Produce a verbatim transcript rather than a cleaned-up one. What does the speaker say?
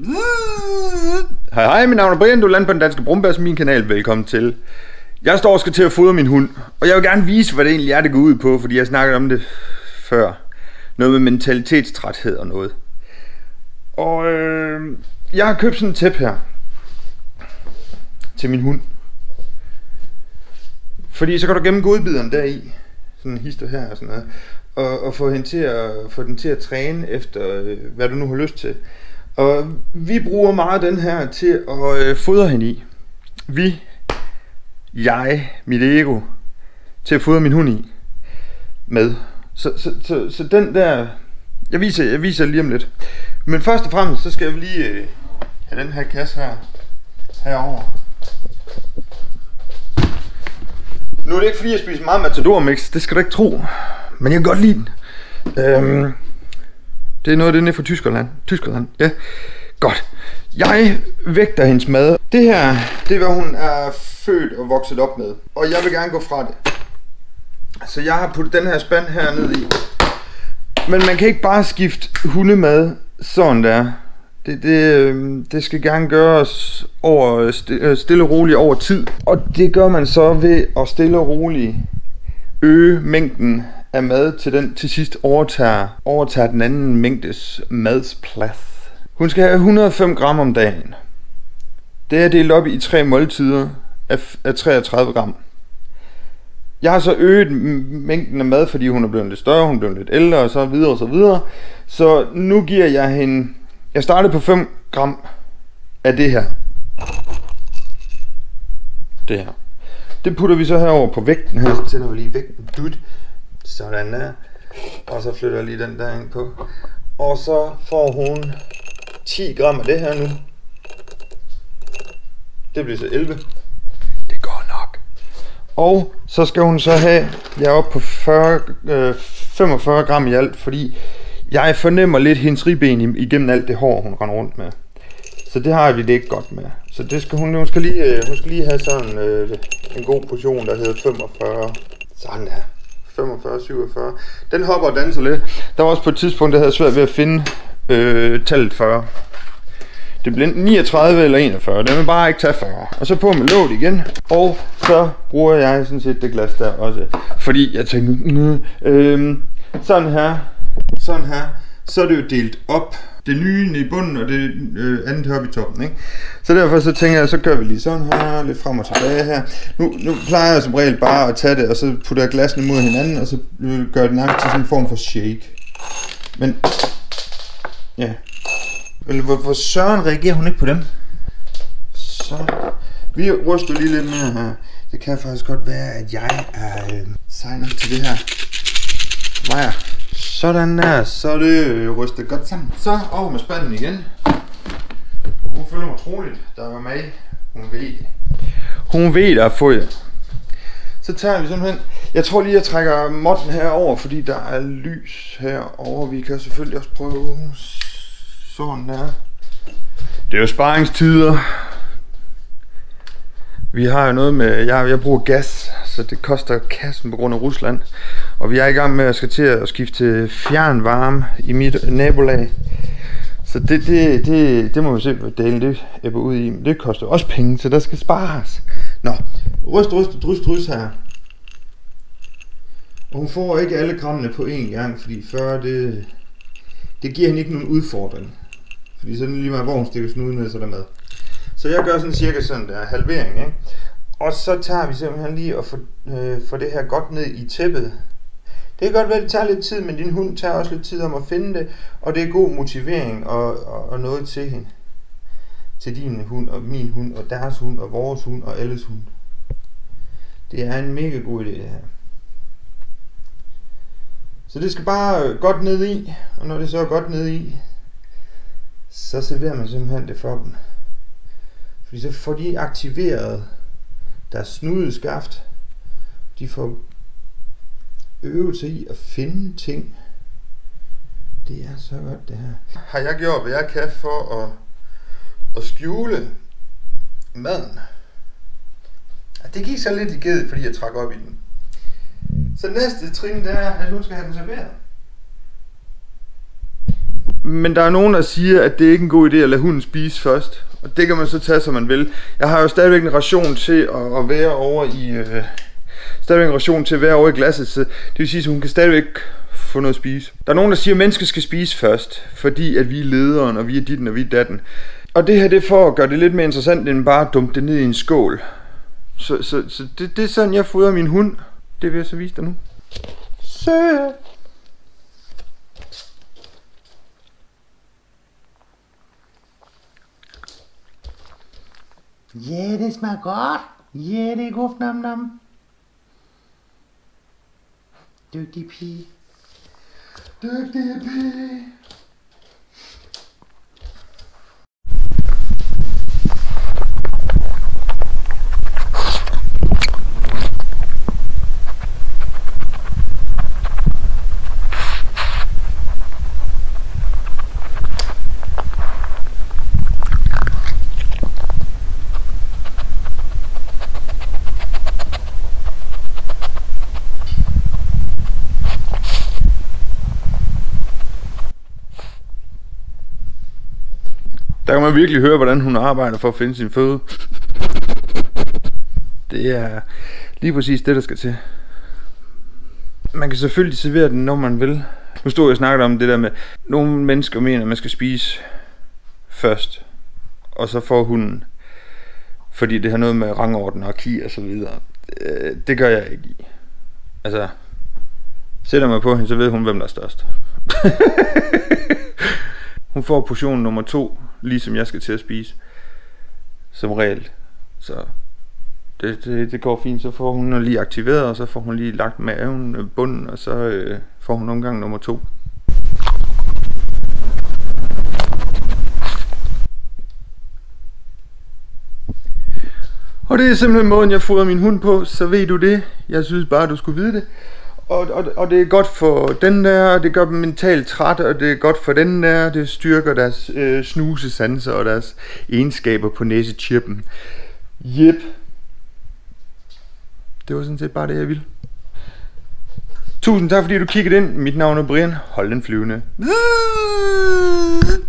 Hej hej, mit navn er Brian, du lander på den danske brumbas, min kanal, velkommen til. Jeg står og skal til at fodre min hund, og jeg vil gerne vise, hvad det egentlig er, det går ud på, fordi jeg snakkede om det før. Noget med mentalitetstræthed og noget. Og øh, jeg har købt sådan en tæppe her til min hund. Fordi så kan du gemme godbiderne deri, sådan en hister her og sådan noget, og, og få, hende til at, få den til at træne efter, øh, hvad du nu har lyst til. Og vi bruger meget den her til at øh, fodre hende i. Vi, jeg, mit ego, til at fodre min hund i med. Så, så, så, så den der, jeg viser, jeg viser lige om lidt. Men først og fremmest, så skal jeg lige øh, have den her kasse her, herover. Nu er det ikke fordi jeg spiser meget Matador Mix, det skal du ikke tro. Men jeg kan godt lide den. Øhm, det er noget af det nede fra Tyskland. Tyskland, ja. Godt. Jeg vægter hendes mad. Det her, det er hvad hun er født og vokset op med. Og jeg vil gerne gå fra det. Så jeg har puttet den her spand her ned i. Men man kan ikke bare skifte hundemad sådan der. Det, det, det skal gerne gøres over, stille og roligt over tid. Og det gør man så ved at stille og roligt øge mængden af mad, til den til sidst overtager, overtager den anden mængdes madsplads. Hun skal have et hundrede og fem gram om dagen. Det er delt op i tre måltider af, af treogtredive gram. Jeg har så øget mængden af mad, fordi hun er blevet lidt større, hun er blevet lidt ældre og så videre og så videre. Så nu giver jeg hende... Jeg startede på fem gram af det her. Det her. Det putter vi så herover på vægten her. Så tænder vi lige vægten. Dut. Sådan der. Og så flytter jeg lige den der ind på. Og så får hun ti gram af det her nu. Det bliver så elleve. Det går nok. Og så skal hun så have, jeg er oppe på fyrre, øh, femogfyrre gram i alt, fordi jeg fornemmer lidt hendes ribben igennem alt det hår, hun render rundt med. Så det har vi det ikke godt med. Så det skal hun, hun skal lige, hun skal lige have sådan øh, en god portion, der hedder femogfyrre. Sådan der. femogfyrre, syvogfyrre. Den hopper og danser lidt. Der var også på et tidspunkt, der havde svært ved at finde øh, tallet fyrre. Det blev niogtredive eller enogfyrre. Den vil bare ikke tage fyrre. Og så på med låget igen. Og så bruger jeg sådan set det glas der også. Fordi jeg tænker, øh, sådan her, sådan her, så er det jo delt op. Det nye i bunden, og det øh, andet heroppe i toppen, ikke? Så derfor så tænker jeg, så gør vi lige sådan her, lidt frem og tilbage her. Nu, nu plejer jeg som regel bare at tage det, og så putter jeg glassene mod hinanden, og så gør det nærmest til sådan en form for shake. Men, ja. Eller hvor, hvor søren reagerer hun ikke på dem? Så, vi ryster lige lidt mere her. Det kan faktisk godt være, at jeg er øh, signer til det her. Maja. Sådan der, så er det rystet godt sammen. Så over med spanden igen. Hun føler mig troligt, der var med. Hun ved det. Hun ved, der er fået. Så tager vi simpelthen. Jeg tror lige, jeg trækker måtten her over, fordi der er lys herovre. Vi kan selvfølgelig også prøve sådan der. Det er jo sparingstider. Vi har jo noget med, jeg, jeg bruger gas, så det koster kassen på grund af Rusland. Og vi er i gang med at skal til at skifte til fjernvarme i mit nabolag. Så det, det, det, det må vi se, hvad delen det æbber ud i. Men det koster også penge, så der skal spares. Nå, ryst, ryst, drys, drys her. Og hun får ikke alle grammene på én gang, fordi fyrre, det, det giver hende ikke nogen udfordring. Fordi så er det lige meget, hvor hun stikker snuden ned, så der med. Så jeg gør sådan cirka sådan der halvering, ikke? Og så tager vi simpelthen lige og får, øh, får det her godt ned i tæppet. Det kan godt være, det tager lidt tid, men din hund tager også lidt tid om at finde det, og det er god motivering og, og, og noget til hende. Til din hund og min hund og deres hund og vores hund og alles hund. Det er en mega god idé det her. Så det skal bare godt ned i, og når det så er godt ned i, så serverer man simpelthen det for dem. Fordi så får de aktiveret deres snudeskaft. De får øvelse i at finde ting. Det er så godt det her. Har jeg gjort, hvad jeg kan for at, at skjule maden? Det gik så lidt i ged, fordi jeg trak op i den. Så næste trin, det er, at hun skal have den serveret. Men der er nogen, der siger, at det ikke er en god idé at lade hunden spise først. Og det kan man så tage, som man vil. Jeg har jo stadigvæk en ration til at, at være over i... Øh, stadigvæk en ration til at være over i glasset. Så det vil sige, at hun kan stadigvæk få noget at spise. Der er nogen, der siger, at mennesker skal spise først. Fordi at vi er lederen, og vi er ditten, og vi er datten. Og det her, det er for at gøre det lidt mere interessant, end bare at dumpe det ned i en skål. Så, så, så det, det er sådan, jeg fodrer min hund. Det vil jeg så vise dig nu. Så... Ja, yeah, det smager godt. Ja, yeah, det er godt, nam nam. Dygtig pige. Dygtig pige. Der kan man virkelig høre, hvordan hun arbejder for at finde sin føde. Det er lige præcis det, der skal til. Man kan selvfølgelig servere den, når man vil. Nu stod jeg og snakkede om det der med, nogle mennesker mener, at man skal spise først, og så får hunden, fordi det har noget med rangorden og ki og så videre. Det gør jeg ikke i. Altså, sætter mig på hende, så ved hun, hvem der er størst. Hun får portion nummer to, ligesom jeg skal til at spise, som regel. Så det, det, det går fint. Så får hun lige aktiveret, og så får hun lige lagt maven, bunden, og så øh, får hun omgang nummer to. Og det er simpelthen måden, jeg fodrer min hund på, så ved du det. Jeg synes bare, du skulle vide det. Og, og, og det er godt for den der, det gør dem mentalt træt, og det er godt for den der, det styrker deres øh, snusesanser og deres egenskaber på næsechippen. Jep. Det var sådan set bare det, jeg ville. Tusind tak, fordi du kiggede ind. Mit navn er Brian. Hold den flyvende.